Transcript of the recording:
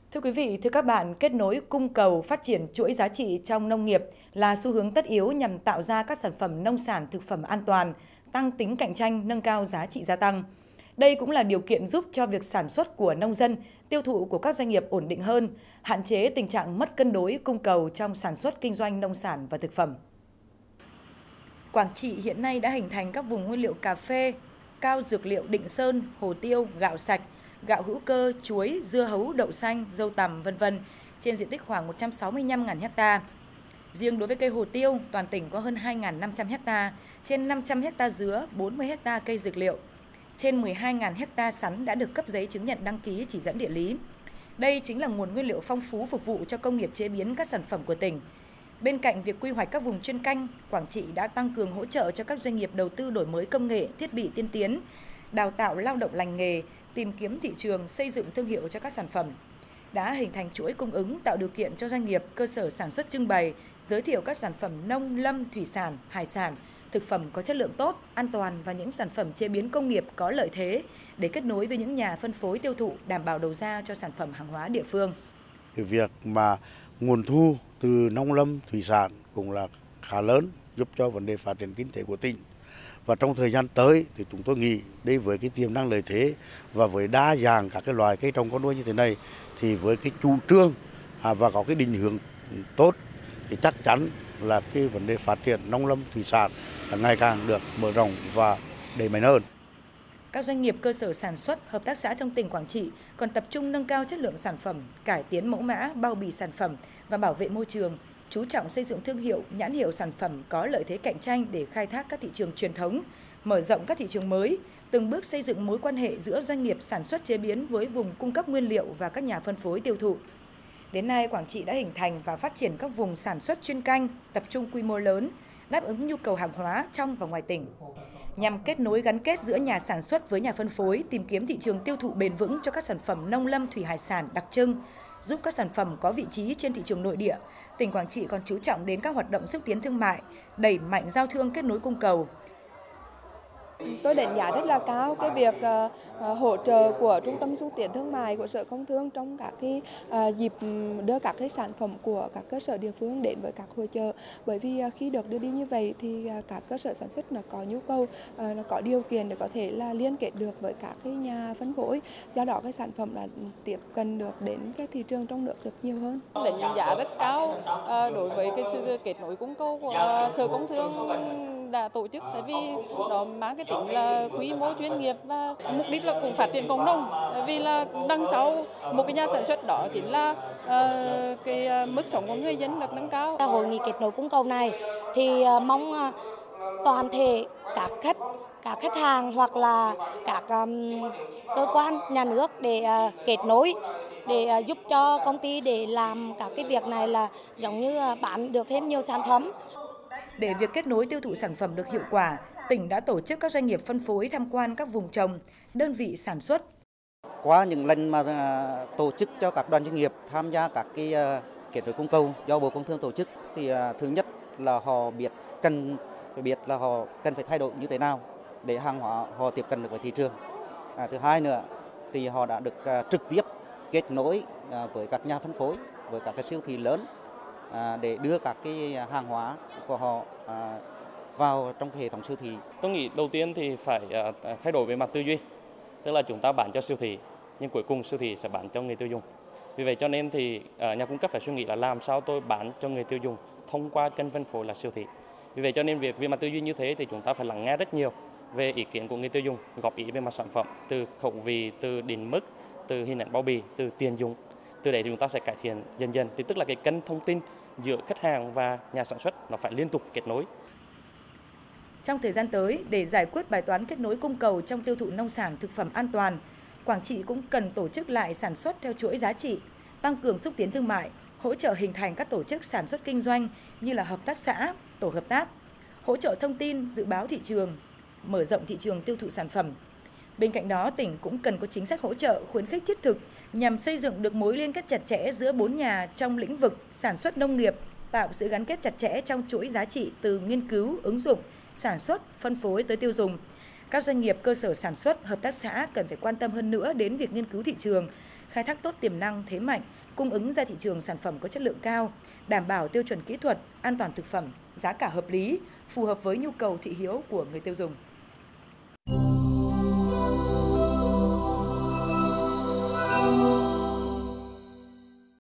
Thưa quý vị, thưa các bạn, kết nối cung cầu phát triển chuỗi giá trị trong nông nghiệp là xu hướng tất yếu nhằm tạo ra các sản phẩm nông sản thực phẩm an toàn, tăng tính cạnh tranh, nâng cao giá trị gia tăng. Đây cũng là điều kiện giúp cho việc sản xuất của nông dân, tiêu thụ của các doanh nghiệp ổn định hơn, hạn chế tình trạng mất cân đối cung cầu trong sản xuất kinh doanh nông sản và thực phẩm. Quảng Trị hiện nay đã hình thành các vùng nguyên liệu cà phê, cao dược liệu Định Sơn, hồ tiêu, gạo sạch, gạo hữu cơ, chuối, dưa hấu, đậu xanh, dâu tằm, vân vân trên diện tích khoảng 165.000 ha. Riêng đối với cây hồ tiêu, toàn tỉnh có hơn 2.500 ha, trên 500 ha dứa, 40 ha cây dược liệu, trên 12.000 ha sắn đã được cấp giấy chứng nhận đăng ký chỉ dẫn địa lý. Đây chính là nguồn nguyên liệu phong phú phục vụ cho công nghiệp chế biến các sản phẩm của tỉnh. Bên cạnh việc quy hoạch các vùng chuyên canh, Quảng Trị đã tăng cường hỗ trợ cho các doanh nghiệp đầu tư đổi mới công nghệ, thiết bị tiên tiến, đào tạo lao động lành nghề, tìm kiếm thị trường, xây dựng thương hiệu cho các sản phẩm. Đã hình thành chuỗi cung ứng tạo điều kiện cho doanh nghiệp, cơ sở sản xuất trưng bày, giới thiệu các sản phẩm nông lâm, thủy sản, hải sản, thực phẩm có chất lượng tốt, an toàn và những sản phẩm chế biến công nghiệp có lợi thế để kết nối với những nhà phân phối tiêu thụ đảm bảo đầu ra cho sản phẩm hàng hóa địa phương. Cái việc mà nguồn thu từ nông lâm thủy sản cũng là khá lớn, giúp cho vấn đề phát triển kinh tế của tỉnh. Và trong thời gian tới thì chúng tôi nghĩ đây với cái tiềm năng lợi thế và với đa dạng các cái loài cây trồng con nuôi như thế này thì với cái chủ trương và có cái định hướng tốt thì chắc chắn là cái vấn đề phát triển nông lâm thủy sản là ngày càng được mở rộng và đẩy mạnh hơn. Các doanh nghiệp cơ sở sản xuất, hợp tác xã trong tỉnh Quảng Trị còn tập trung nâng cao chất lượng sản phẩm, cải tiến mẫu mã, bao bì sản phẩm và bảo vệ môi trường, chú trọng xây dựng thương hiệu, nhãn hiệu sản phẩm có lợi thế cạnh tranh để khai thác các thị trường truyền thống, mở rộng các thị trường mới, từng bước xây dựng mối quan hệ giữa doanh nghiệp sản xuất chế biến với vùng cung cấp nguyên liệu và các nhà phân phối tiêu thụ. Đến nay, Quảng Trị đã hình thành và phát triển các vùng sản xuất chuyên canh, tập trung quy mô lớn, đáp ứng nhu cầu hàng hóa trong và ngoài tỉnh. Nhằm kết nối gắn kết giữa nhà sản xuất với nhà phân phối, tìm kiếm thị trường tiêu thụ bền vững cho các sản phẩm nông lâm thủy hải sản đặc trưng, giúp các sản phẩm có vị trí trên thị trường nội địa, tỉnh Quảng Trị còn chú trọng đến các hoạt động xúc tiến thương mại, đẩy mạnh giao thương kết nối cung cầu. Tôi đánh giá rất là cao cái việc hỗ trợ của Trung tâm xúc tiến thương mại của Sở Công Thương trong các cái dịp đưa các cái sản phẩm của các cơ sở địa phương đến với các hội chợ. Bởi vì khi được đưa đi như vậy thì các cơ sở sản xuất nó có nhu cầu, nó có điều kiện để có thể là liên kết được với các cái nhà phân phối. Do đó cái sản phẩm là tiếp cận được đến cái thị trường trong nước được nhiều hơn. Đánh giá rất cao đối với cái sự kết nối cung cầu của Sở Công Thương đã tổ chức, tại vì nó mang cái tính là quy mô chuyên nghiệp và mục đích là cũng phát triển cộng đồng, tại vì là đằng sau một cái nhà sản xuất đó chính là cái mức sống của người dân được nâng cao. Hội nghị kết nối cung cầu này thì mong toàn thể các khách hàng hoặc là các cơ quan nhà nước để kết nối để giúp cho công ty để làm các cái việc này là giống như bán được thêm nhiều sản phẩm. Để việc kết nối tiêu thụ sản phẩm được hiệu quả, tỉnh đã tổ chức các doanh nghiệp phân phối tham quan các vùng trồng, đơn vị sản xuất. Qua những lần mà tổ chức cho các đoàn doanh nghiệp tham gia các cái kết nối cung cầu do Bộ Công Thương tổ chức thì thứ nhất là họ cần phải thay đổi như thế nào để hàng hóa họ tiếp cận được với thị trường. Thứ hai nữa thì họ đã được trực tiếp kết nối với các nhà phân phối, với các cái siêu thị lớn để đưa các cái hàng hóa của họ vào trong cái hệ thống siêu thị. Tôi nghĩ đầu tiên thì phải thay đổi về mặt tư duy, tức là chúng ta bán cho siêu thị nhưng cuối cùng siêu thị sẽ bán cho người tiêu dùng. Vì vậy cho nên thì nhà cung cấp phải suy nghĩ là làm sao tôi bán cho người tiêu dùng thông qua kênh phân phối là siêu thị. Vì vậy cho nên việc về mặt tư duy như thế thì chúng ta phải lắng nghe rất nhiều về ý kiến của người tiêu dùng, góp ý về mặt sản phẩm, từ khẩu vị, từ định mức, từ hình ảnh bao bì, từ tiền dùng. Từ đấy thì chúng ta sẽ cải thiện dần dần, thì tức là cái kênh thông tin giữa khách hàng và nhà sản xuất nó phải liên tục kết nối. Trong thời gian tới, để giải quyết bài toán kết nối cung cầu trong tiêu thụ nông sản thực phẩm an toàn, Quảng Trị cũng cần tổ chức lại sản xuất theo chuỗi giá trị, tăng cường xúc tiến thương mại, hỗ trợ hình thành các tổ chức sản xuất kinh doanh như là hợp tác xã, tổ hợp tác, hỗ trợ thông tin, dự báo thị trường, mở rộng thị trường tiêu thụ sản phẩm. Bên cạnh đó, tỉnh cũng cần có chính sách hỗ trợ, khuyến khích thiết thực nhằm xây dựng được mối liên kết chặt chẽ giữa 4 nhà trong lĩnh vực sản xuất nông nghiệp, tạo sự gắn kết chặt chẽ trong chuỗi giá trị từ nghiên cứu, ứng dụng, sản xuất, phân phối tới tiêu dùng. Các doanh nghiệp cơ sở sản xuất, hợp tác xã cần phải quan tâm hơn nữa đến việc nghiên cứu thị trường, khai thác tốt tiềm năng, thế mạnh, cung ứng ra thị trường sản phẩm có chất lượng cao, đảm bảo tiêu chuẩn kỹ thuật, an toàn thực phẩm, giá cả hợp lý, phù hợp với nhu cầu thị hiếu của người tiêu dùng.